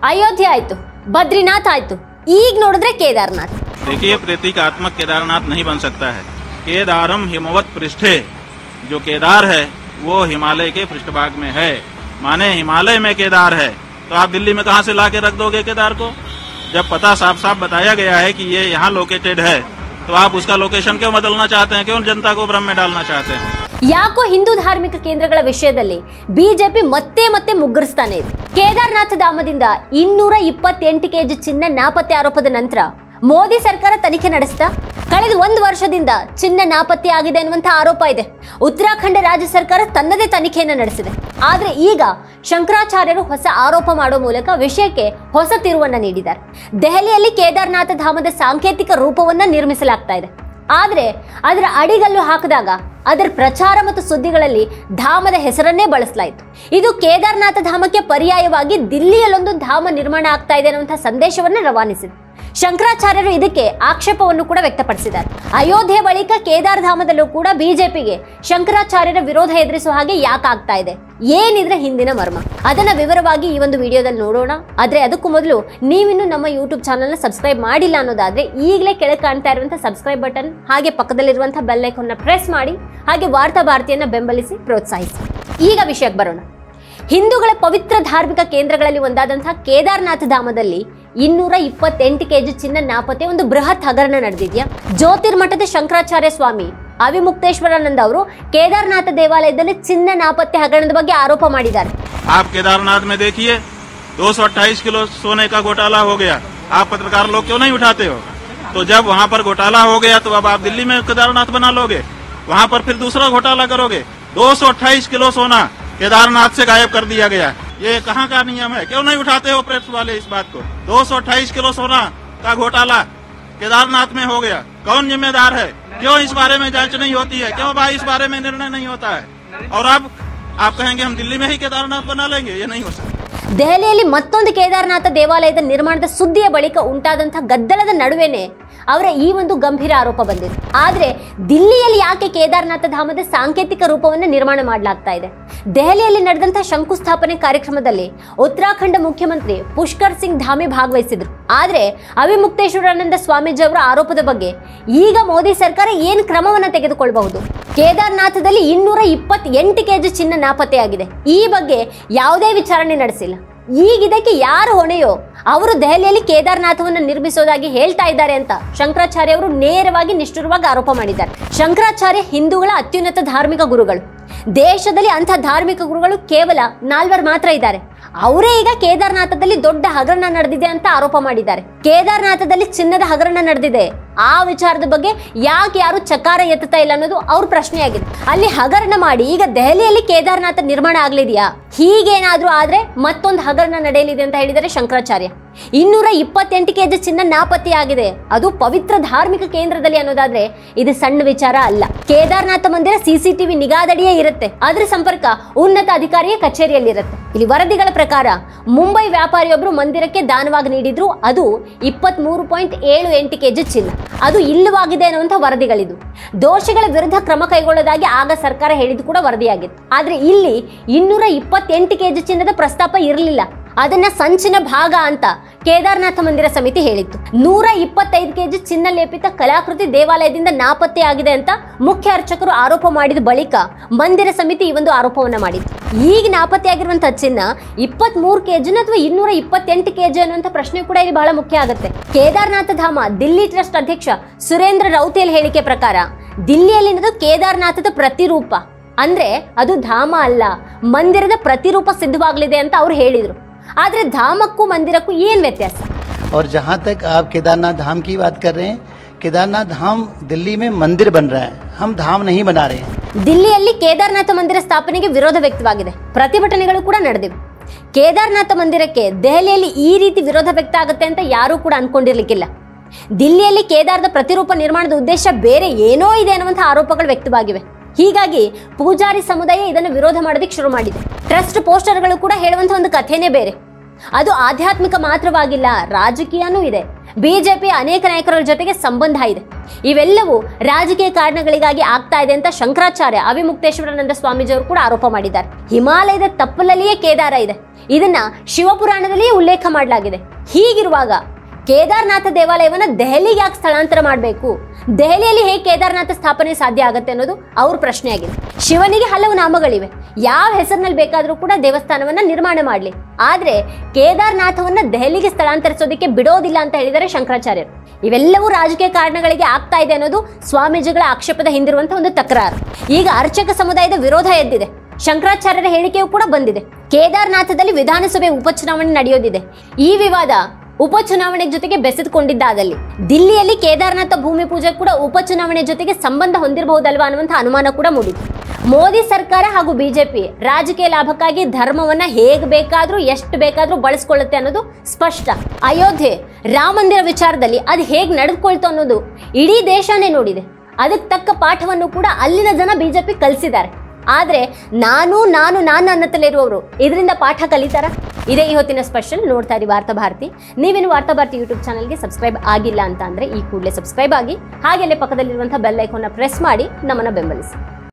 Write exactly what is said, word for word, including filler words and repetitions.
अयोध्या आयतु बद्रीनाथ आयतु ಈಗ ನೋಡಿದ್ರೆ केदारनाथ। देखिए प्रतीकात्मक केदारनाथ नहीं बन सकता है। केदारम हिमवत पृष्ठे, जो केदार है वो हिमालय के पृष्ठभाग में है, माने हिमालय में केदार है। तो आप दिल्ली में कहां से ला के रख दोगे केदार को? जब पता साफ साफ बताया गया है कि ये यहाँ लोकेटेड है, तो आप उसका लोकेशन क्यों बदलना चाहते हैं? क्यों जनता को भ्रम में डालना चाहते हैं? ಯಾಕೋ ಹಿಂದೂ ಧಾರ್ಮಿಕ ಕೇಂದ್ರಗಳ ವಿಷಯದಲ್ಲಿ ಬಿಜೆಪಿ ಮತ್ತೆ ಮತ್ತೆ ಮುಗ್ಗರಿಸ್ತಾನೆ ಇದೆ। ಕೇದಾರನಾಥ ಧಾಮದಿಂದ ಇನ್ನೂರ ಇಪ್ಪತ್ತೆಂಟು ಕೆಜಿ ಚಿನ್ನ ನಾಪತ್ತೆ ಆರೋಪದ ನಂತರ ಮೋದಿ ಸರ್ಕಾರ ತನಿಖೆ ನಡೆಸ್ತಾ ಕಳೆದ ಒಂದು ವರ್ಷದಿಂದ ಚಿನ್ನ ನಾಪತ್ತೆ ಆಗಿದೆ ಅನ್ನುವಂತ ಆರೋಪ ಇದೆ। ಉತ್ತರಾಖಂಡ ರಾಜ್ಯ ಸರ್ಕಾರ ತನ್ನದೇ ತನಿಖೆಯನ್ನು ನಡೆಸಿದೆ। ಆದ್ರೆ ಈಗ ಶಂಕರಾಚಾರ್ಯರು ಹೊಸ ಆರೋಪ ಮಾಡೋ ಮೂಲಕ ವಿಷಯಕ್ಕೆ ಹೊಸ ತಿರುವನ್ನ ನೀಡಿದ್ದಾರೆ। ದೆಹಲಿಯಲ್ಲಿ ಕೇದಾರನಾಥ ಧಾಮದ ಸಾಂಕೇತಿಕ ರೂಪವನ್ನ ನಿರ್ಮಿಸಲಾಗ್ತಾ ಇದೆ। ಆದ್ರೆ ಅದರ ಅಡಿಗಲ್ಲು ಹಾಕಿದಾಗ ಅದರ ಪ್ರಚಾರ ಮತ್ತು ಸುದ್ದಿಗಳಲ್ಲಿ ಧಾಮದ ಹೆಸರನ್ನೇ ಬಳಸಲಾಯಿತು। ಇದು ಕೇದಾರನಾಥ ಧಾಮಕ್ಕೆ ಪರ್ಯಾಯವಾಗಿ ದಿಲ್ಲಿಯಲ್ಲೊಂದು ಧಾಮ ನಿರ್ಮಾಣ ಆಗ್ತಾ ಇದೆ ಅನ್ನುವಂಥ ಸಂದೇಶವನ್ನು ರವಾನಿಸಿದೆ। ಶಂಕರಾಚಾರ್ಯರು ಇದಕ್ಕೆ ಆಕ್ಷೇಪವನ್ನು ಕೂಡ ವ್ಯಕ್ತಪಡಿಸಿದ್ದಾರೆ। ಅಯೋಧ್ಯೆ ಬಳಿಕ ಕೇದಾರ ಧಾಮದಲ್ಲೂ ಕೂಡ ಬಿಜೆಪಿಗೆ ಶಂಕರಾಚಾರ್ಯರ ವಿರೋಧ ಎದುರಿಸುವ ಹಾಗೆ ಯಾಕಾಗ್ತಾ ಇದೆ, ಏನಿದ್ರೆ ಹಿಂದಿನ ಮರ್ಮ, ಅದನ್ನ ವಿವರವಾಗಿ ಈ ಒಂದು ವಿಡಿಯೋದಲ್ಲಿ ನೋಡೋಣ। ಆದ್ರೆ ಅದಕ್ಕೂ ಮೊದಲು ನೀವಿನ್ನು ನಮ್ಮ ಯೂಟ್ಯೂಬ್ ಚಾನಲ್ನ ಸಬ್ಸ್ಕ್ರೈಬ್ ಮಾಡಿಲ್ಲ ಅನ್ನೋದಾದ್ರೆ ಈಗಲೇ ಕೆಳಗೆ ಕಾಣ್ತಾ ಇರುವಂತಹ ಸಬ್ಸ್ಕ್ರೈಬ್ ಬಟನ್ ಹಾಗೆ ಪಕ್ಕದಲ್ಲಿರುವಂತಹ ಬೆಲ್ ಐಕಾನ್ ನ ಪ್ರೆಸ್ ಮಾಡಿ ಹಾಗೆ ವಾರ್ತಾ ಭಾರತಿಯನ್ನ ಬೆಂಬಲಿಸಿ ಪ್ರೋತ್ಸಾಹಿಸಿ। ಈಗ ವಿಷಯಕ್ಕೆ ಬರೋಣ। ಹಿಂದೂಗಳ ಪವಿತ್ರ ಧಾರ್ಮಿಕ ಕೇಂದ್ರಗಳಲ್ಲಿ ಒಂದಾದಂತಹ ಕೇದಾರನಾಥ ಧಾಮದಲ್ಲಿ ಇನ್ನೂರ ಇಪ್ಪತ್ತೆಂಟು ಕೆಜಿ ಚಿನ್ನ ನಾಪತ್ತೆ ಒಂದು ಬೃಹತ್ ಹಗರಣ ನಡೆದಿದೆಯಾ? ಜ್ಯೋತಿರ್ಮಠದ ಶಂಕರಾಚಾರ್ಯ ಸ್ವಾಮಿ ಅವಿಮುಕ್ತೇಶ್ವರಾನಂದ ಅವರು ಕೇದಾರನಾಥ ದೇವಾಲಯದಲ್ಲಿ ಚಿನ್ನ ನಾಪತ್ತೆ ಹಗರಣದ ಬಗ್ಗೆ ಆರೋಪ ಮಾಡಿದ್ದಾರೆ। आप केदारनाथ में देखिए दो सौ अट्ठाईस किलो सोने का घोटाला हो गया। आप पत्रकार लोग क्यों नहीं उठाते हो? तो जब वहाँ पर घोटाला हो गया तो अब आप दिल्ली में केदारनाथ बना लोगे, वहाँ पर फिर दूसरा घोटाला करोगे। दो सौ अट्ठाईस किलो सोना केदारनाथ से गायब कर दिया गया। ये कहाँ का नियम है? क्यों नहीं उठाते हो प्रेस वाले इस बात को? दो सौ अट्ठाईस किलो सोना का घोटाला केदारनाथ में हो गया, कौन जिम्मेदार है? क्यों इस बारे में जांच नहीं होती है? क्यों भाई इस बारे में निर्णय नहीं होता है? और अब आप कहेंगे हम दिल्ली में ही केदारनाथ बना लेंगे, ये नहीं हो सकता। ದೆಹಲಿಯಲ್ಲಿ ಮತ್ತೊಂದು ಕೇದಾರನಾಥ ದೇವಾಲಯದ ನಿರ್ಮಾಣದ ಸುದ್ದಿಯ ಬಳಿಕ ಉಂಟಾದಂತಹ ಗದ್ದಲದ ನಡುವೆನೆ ಅವರ ಈ ಒಂದು ಗಂಭೀರ ಆರೋಪ ಬಂದಿದೆ। ಆದ್ರೆ ದಿಲ್ಲಿಯಲ್ಲಿ ಯಾಕೆ ಕೇದಾರನಾಥ ಧಾಮದ ಸಾಂಕೇತಿಕ ರೂಪವನ್ನು ನಿರ್ಮಾಣ ಮಾಡಲಾಗ್ತಾ ಇದೆ? ದೆಹಲಿಯಲ್ಲಿ ನಡೆದಂತಹ ಶಂಕುಸ್ಥಾಪನೆ ಕಾರ್ಯಕ್ರಮದಲ್ಲಿ ಉತ್ತರಾಖಂಡ ಮುಖ್ಯಮಂತ್ರಿ ಪುಷ್ಕರ್ ಸಿಂಗ್ ಧಾಮಿ ಭಾಗವಹಿಸಿದ್ರು। ಆದ್ರೆ ಅವಿಮುಕ್ತೇಶ್ವರಾನಂದ ಸ್ವಾಮೀಜಿ ಅವರ ಆರೋಪದ ಬಗ್ಗೆ ಈಗ ಮೋದಿ ಸರ್ಕಾರ ಏನು ಕ್ರಮವನ್ನ ತೆಗೆದುಕೊಳ್ಳಬಹುದು? ಕೇದಾರನಾಥದಲ್ಲಿ ಇನ್ನೂರ ಇಪ್ಪತ್ತೆಂಟು ಕೆಜಿ ಚಿನ್ನ ನಾಪತ್ತೆಯಾಗಿದೆ, ಈ ಬಗ್ಗೆ ಯಾವುದೇ ವಿಚಾರಣೆ ನಡೆಸಿಲ್ಲ। ಈಗ ಇದಕ್ಕೆ ಯಾರು ಹೊಣೆಯೋ ಅವರು ದೆಹಲಿಯಲ್ಲಿ ಕೇದಾರನಾಥವನ್ನು ನಿರ್ಮಿಸೋದಾಗಿ ಹೇಳ್ತಾ ಇದ್ದಾರೆ ಅಂತ ಶಂಕರಾಚಾರ್ಯ ಅವರು ನೇರವಾಗಿ ನಿಷ್ಠುರವಾಗಿ ಆರೋಪ ಮಾಡಿದ್ದಾರೆ। ಶಂಕರಾಚಾರ್ಯ ಹಿಂದೂಗಳ ಅತ್ಯುನ್ನತ ಧಾರ್ಮಿಕ ಗುರುಗಳು। ದೇಶದಲ್ಲಿ ಅಂಥ ಧಾರ್ಮಿಕ ಗುರುಗಳು ಕೇವಲ ನಾಲ್ವರು ಮಾತ್ರ ಇದ್ದಾರೆ। ಅವರೇ ಈಗ ಕೇದಾರನಾಥದಲ್ಲಿ ದೊಡ್ಡ ಹಗರಣ ನಡೆದಿದೆ ಅಂತ ಆರೋಪ ಮಾಡಿದ್ದಾರೆ। ಕೇದಾರನಾಥದಲ್ಲಿ ಚಿನ್ನದ ಹಗರಣ ನಡೆದಿದೆ, ಆ ವಿಚಾರದ ಬಗ್ಗೆ ಯಾಕೆ ಯಾರು ಚಕಾರ ಎತ್ತುತ್ತಾ ಇಲ್ಲ ಅನ್ನೋದು ಅವ್ರ ಪ್ರಶ್ನೆಯಾಗಿದೆ। ಅಲ್ಲಿ ಹಗರಣ ಮಾಡಿ ಈಗ ದೆಹಲಿಯಲ್ಲಿ ಕೇದಾರನಾಥ ನಿರ್ಮಾಣ ಆಗ್ಲಿದೆಯಾ? ಹೀಗೇನಾದ್ರೂ ಆದ್ರೆ ಮತ್ತೊಂದು ಹಗರಣ ನಡೆಯಲಿದೆ ಅಂತ ಹೇಳಿದರೆ ಶಂಕರಾಚಾರ್ಯ। ಇನ್ನೂರ ಇಪ್ಪತ್ತೆಂಟು ಕೆಜಿ ಚಿನ್ನ ನಾಪತ್ತೆಯಾಗಿದೆ, ಅದು ಪವಿತ್ರ ಧಾರ್ಮಿಕ ಕೇಂದ್ರದಲ್ಲಿ ಅನ್ನೋದಾದ್ರೆ ಇದು ಸಣ್ಣ ವಿಚಾರ ಅಲ್ಲ। ಕೇದಾರನಾಥ ಮಂದಿರ ಸಿಸಿಟಿವಿ ನಿಗಾದಡಿಯೇ ಇರುತ್ತೆ, ಅದರ ಸಂಪರ್ಕ ಉನ್ನತ ಅಧಿಕಾರಿಯ ಕಚೇರಿಯಲ್ಲಿ ಇರುತ್ತೆ। ಇಲ್ಲಿ ವರದಿಗಳ ಪ್ರಕಾರ ಮುಂಬೈ ವ್ಯಾಪಾರಿಯೊಬ್ಬರು ಮಂದಿರಕ್ಕೆ ದಾನವಾಗಿ ನೀಡಿದ್ರು, ಅದು ಇಪ್ಪತ್ತ್ ಮೂರು ಪಾಯಿಂಟ್ ಏಳು ಎಂಟು ಕೆಜಿ ಚಿನ್ನ, ಅದು ಇಲ್ಲವಾಗಿದೆ ಅನ್ನುವಂಥ ವರದಿಗಳಿದು। ದೋಷಿಗಳ ವಿರುದ್ಧ ಕ್ರಮ ಕೈಗೊಳ್ಳೋದಾಗಿ ಆಗ ಸರ್ಕಾರ ಹೇಳಿದ್ದು ಕೂಡ ವರದಿಯಾಗಿತ್ತು। ಆದ್ರೆ ಇಲ್ಲಿ ಇನ್ನೂರ ಇಪ್ಪತ್ತೆಂಟು ಕೆಜಿ ಚಿನ್ನದ ಪ್ರಸ್ತಾಪ ಇರಲಿಲ್ಲ, ಅದನ್ನ ಸಂಚಿನ ಭಾಗ ಅಂತ ಕೇದಾರನಾಥ ಮಂದಿರ ಸಮಿತಿ ಹೇಳಿತ್ತು। ನೂರ ಇಪ್ಪತ್ತೈದು ಕೆಜಿ ಚಿನ್ನ ಲೇಪಿತ ಕಲಾಕೃತಿ ದೇವಾಲಯದಿಂದ ನಾಪತ್ತೆ ಆಗಿದೆ ಅಂತ ಮುಖ್ಯ ಅರ್ಚಕರು ಆರೋಪ ಮಾಡಿದ ಬಳಿಕ ಮಂದಿರ ಸಮಿತಿ ಈ ಒಂದು ಆರೋಪವನ್ನ ಮಾಡಿತ್ತು। ಈಗ ನಾಪತ್ತೆ ಆಗಿರುವಂತಹ ಚಿನ್ನ ಇಪ್ಪತ್ತ್ ಮೂರು ಕೆಜಿನ ಅಥವಾ ಇನ್ನೂರ ಇಪ್ಪತ್ತೆಂಟು ಕೆಜಿ ಅನ್ನುವಂಥ ಪ್ರಶ್ನೆ ಕೂಡ ಇಲ್ಲಿ ಬಹಳ ಮುಖ್ಯ ಆಗುತ್ತೆ। ಕೇದಾರನಾಥ ಧಾಮ ದಿಲ್ಲಿ ಟ್ರಸ್ಟ್ ಅಧ್ಯಕ್ಷ ಸುರೇಂದ್ರ ರೌತೇಲ್ ಹೇಳಿಕೆ ಪ್ರಕಾರ ದಿಲ್ಲಿಯಲ್ಲಿನದು ಕೇದಾರನಾಥದ ಪ್ರತಿರೂಪ, ಅಂದ್ರೆ ಅದು ಧಾಮ ಅಲ್ಲ, ಮಂದಿರದ ಪ್ರತಿರೂಪ ಸಿದ್ಧವಾಗಲಿದೆ ಅಂತ ಅವ್ರು ಹೇಳಿದ್ರು। आदरे धामक्कू मंदिरक्कू ಏನ್ ವ್ಯತ್ಯಾಸ? और जहाँ तक आप केदारनाथ धाम की बात कर रहे हैं, केदारनाथ धाम दिल्ली में मंदिर बन रहा है, हम धाम नहीं बना रहे हैं। ದಿಲ್ಲಿಯಲ್ಲಿ ಕೇದಾರನಾಥ ಮಂದಿರ ಸ್ಥಾಪನೆಗೆ ವಿರೋಧ ವ್ಯಕ್ತವಾಗಿದೆ, ಪ್ರತಿಭಟನೆಗಳು ಕೂಡ ನಡೆದಿವೆ। ಕೇದಾರನಾಥ ಮಂದಿರಕ್ಕೆ ದೆಹಲಿಯಲ್ಲಿ ಈ ರೀತಿ ವಿರೋಧ ವ್ಯಕ್ತ ಆಗುತ್ತೆ ಅಂತ ಯಾರೂ ಕೂಡ ಅನ್ಕೊಂಡಿರ್ಲಿಕ್ಕಿಲ್ಲ। ದಿಲ್ಲಿಯಲ್ಲಿ ಕೇದಾರದ ಪ್ರತಿರೂಪ ನಿರ್ಮಾಣದ ಉದ್ದೇಶ ಬೇರೆ ಏನೋ ಇದೆ ಅನ್ನುವಂಥ ಆರೋಪಗಳು ವ್ಯಕ್ತವಾಗಿವೆ। ಹೀಗಾಗಿ ಪೂಜಾರಿ ಸಮುದಾಯ ಇದನ್ನು ವಿರೋಧ ಮಾಡೋದಕ್ಕೆ ಶುರು ಮಾಡಿದೆ। ಟ್ರಸ್ಟ್ ಪೋಸ್ಟರ್ಗಳು ಕೂಡ ಹೇಳುವಂತ ಒಂದು ಕಥೆನೇ ಬೇರೆ, ಅದು ಆಧ್ಯಾತ್ಮಿಕ ಮಾತ್ರವಾಗಿಲ್ಲ, ರಾಜಕೀಯನೂ ಇದೆ, ಬಿಜೆಪಿ ಅನೇಕ ನಾಯಕರ ಜೊತೆಗೆ ಸಂಬಂಧ ಇದೆ, ಇವೆಲ್ಲವೂ ರಾಜಕೀಯ ಕಾರಣಗಳಿಗಾಗಿ ಆಗ್ತಾ ಇದೆ ಅಂತ ಶಂಕರಾಚಾರ್ಯ ಅವಿಮುಕ್ತೇಶ್ವರಾನಂದ ಸ್ವಾಮೀಜಿ ಅವರು ಕೂಡ ಆರೋಪ ಮಾಡಿದ್ದಾರೆ। ಹಿಮಾಲಯದ ತಪ್ಪಲಲ್ಲಿಯೇ ಕೇದಾರ ಇದೆ, ಇದನ್ನ ಶಿವಪುರಾಣದಲ್ಲಿ ಉಲ್ಲೇಖ ಮಾಡಲಾಗಿದೆ. ಹೀಗಿರುವಾಗ ಕೇದಾರನಾಥ ದೇವಾಲಯವನ್ನ ದೆಹಲಿಗೆ ಯಾಕೆ ಸ್ಥಳಾಂತರ ಮಾಡಬೇಕು, ದೆಹಲಿಯಲ್ಲಿ ಹೇಗೆ ಕೇದಾರನಾಥ ಸ್ಥಾಪನೆ ಸಾಧ್ಯ ಆಗುತ್ತೆ ಅನ್ನೋದು ಅವ್ರ ಪ್ರಶ್ನೆಯಾಗಿದೆ. ಶಿವನಿಗೆ ಹಲವು ನಾಮಗಳಿವೆ, ಯಾವ ಹೆಸರಿನಲ್ಲಿ ಬೇಕಾದರೂ ಕೂಡ ದೇವಸ್ಥಾನವನ್ನ ನಿರ್ಮಾಣ ಮಾಡಲಿ, ಆದ್ರೆ ಕೇದಾರನಾಥವನ್ನ ದೆಹಲಿಗೆ ಸ್ಥಳಾಂತರಿಸೋದಕ್ಕೆ ಬಿಡೋದಿಲ್ಲ ಅಂತ ಹೇಳಿದರೆ ಶಂಕರಾಚಾರ್ಯರು. ಇವೆಲ್ಲವೂ ರಾಜಕೀಯ ಕಾರಣಗಳಿಗೆ ಆಗ್ತಾ ಇದೆ ಅನ್ನೋದು ಸ್ವಾಮೀಜಿಗಳ ಆಕ್ಷೇಪದ ಹಿಂದಿರುವಂತಹ ಒಂದು ತಕರಾರು. ಈಗ ಅರ್ಚಕ ಸಮುದಾಯದ ವಿರೋಧ ಎದ್ದಿದೆ, ಶಂಕರಾಚಾರ್ಯರ ಹೇಳಿಕೆಯೂ ಕೂಡ ಬಂದಿದೆ. ಕೇದಾರನಾಥದಲ್ಲಿ ವಿಧಾನಸಭೆ ಉಪಚುನಾವಣೆ ನಡೆಯೋದಿದೆ. ಈ ವಿವಾದ ಉಪಚುನಾವಣೆ ಜೊತೆಗೆ ಬೆಸೆದುಕೊಂಡಿದ್ದಾದಲ್ಲಿ ದಿಲ್ಲಿಯಲ್ಲಿ ಕೇದಾರನಾಥ ಭೂಮಿ ಪೂಜೆ ಕೂಡ ಉಪಚುನಾವಣೆ ಜೊತೆಗೆ ಸಂಬಂಧ ಹೊಂದಿರಬಹುದಲ್ವಾ ಅನ್ನುವಂಥ ಅನುಮಾನ ಕೂಡ ಮೂಡಿದೆ. ಮೋದಿ ಸರ್ಕಾರ ಹಾಗೂ ಬಿಜೆಪಿ ರಾಜಕೀಯ ಲಾಭಕ್ಕಾಗಿ ಧರ್ಮವನ್ನ ಹೇಗೆ ಬೇಕಾದ್ರೂ ಎಷ್ಟು ಬೇಕಾದ್ರೂ ಬಳಸ್ಕೊಳ್ಳುತ್ತೆ ಅನ್ನೋದು ಸ್ಪಷ್ಟ. ಅಯೋಧ್ಯೆ ರಾಮ ಮಂದಿರ ವಿಚಾರದಲ್ಲಿ ಅದು ಹೇಗೆ ನಡೆದುಕೊಳ್ತು ಅನ್ನೋದು ಇಡೀ ದೇಶನೇ ನೋಡಿದೆ. ಅದಕ್ಕೆ ತಕ್ಕ ಪಾಠವನ್ನು ಕೂಡ ಅಲ್ಲಿನ ಜನ ಬಿಜೆಪಿ ಕಲಿಸಿದ್ದಾರೆ. ಆದ್ರೆ ನಾನು ನಾನು ನಾನು ಅನ್ನತ್ತಲಿರುವವರು ಇದರಿಂದ ಪಾಠ ಕಲಿತಾರ? ಇದೇ ಈ ಹೊತ್ತಿನ ಸ್ಪೆಷಲ್. ನೋಡ್ತಾ ಇರಿ ವಾರ್ತಾ ಭಾರತಿ. ನೀವೇನು ವಾರ್ತಾ ಭಾರತಿ ಯೂಟ್ಯೂಬ್ ಚಾನಲ್ಗೆ ಸಬ್ಸ್ಕ್ರೈಬ್ ಆಗಿಲ್ಲ ಅಂತ ಅಂದ್ರೆ ಈ ಕೂಡಲೇ ಸಬ್ಸ್ಕ್ರೈಬ್ ಆಗಿ, ಹಾಗೆಲ್ಲೇ ಪಕ್ಕದಲ್ಲಿರುವಂತಹ ಬೆಲ್ ಐಕಾನ್ನ ಪ್ರೆಸ್ ಮಾಡಿ ನಮ್ಮನ್ನ ಬೆಂಬಲಿಸಿ.